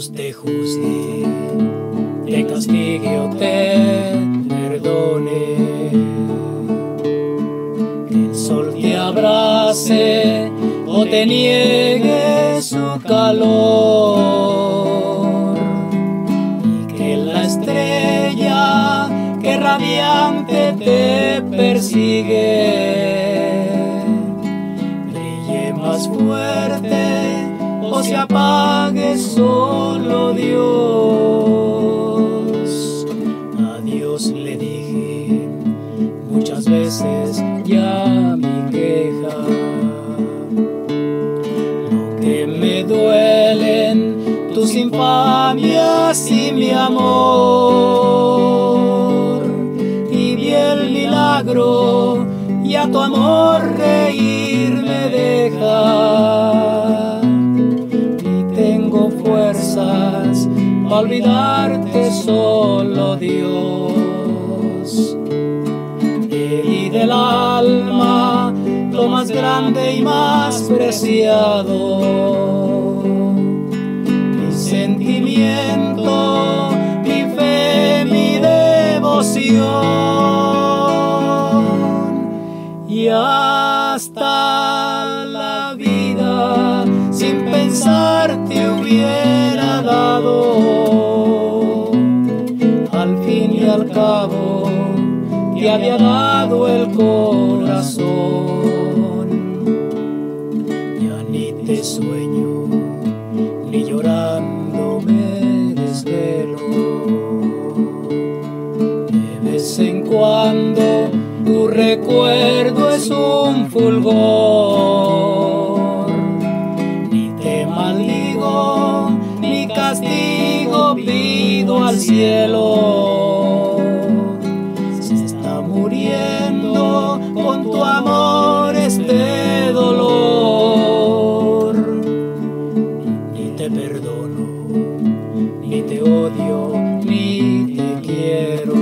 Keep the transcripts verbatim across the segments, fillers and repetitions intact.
Dios te juzgue, te castigue o te perdone, que el sol te abrace o te niegue su calor, y que la estrella que radiante te persigue brille más fuerte o se apague solo Dios. A Dios le dije muchas veces ya mi queja, lo que me duelen tus infamias y mi amor, y vi el milagro y a tu amor reír me deja, y tengo fuerzas para olvidarte solo Dios. Y del alma lo más grande y más preciado, mi sentimiento, mi fe, mi devoción, y hasta la vida sin pensar te hubiera dado. Al fin y al cabo te había dado el corazón. Ya ni te sueño, ni llorando me desvelo. De vez en cuando tu recuerdo es un fulgor. Ni te maldigo, ni castigo pido al cielo. Se está muriendo con tu amor este dolor. Ni te perdono, ni te odio, ni te quiero.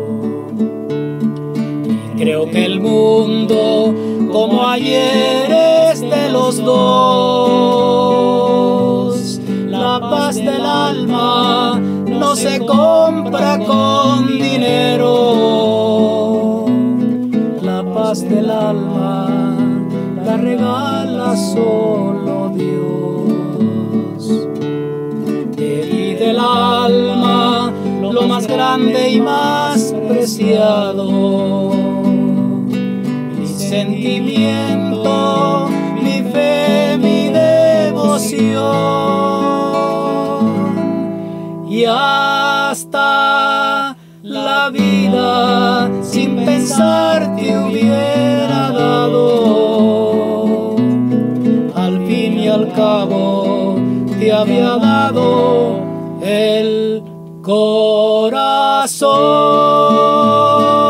Creo que el mundo como ayer es de los dos. La paz del alma no se compra con dinero. La paz del alma la regala solo Dios. Y del alma lo más grande y más preciado, sentimiento, mi fe, mi devoción, y hasta la vida sin pensar te hubiera dado. Al fin y al cabo te había dado el corazón.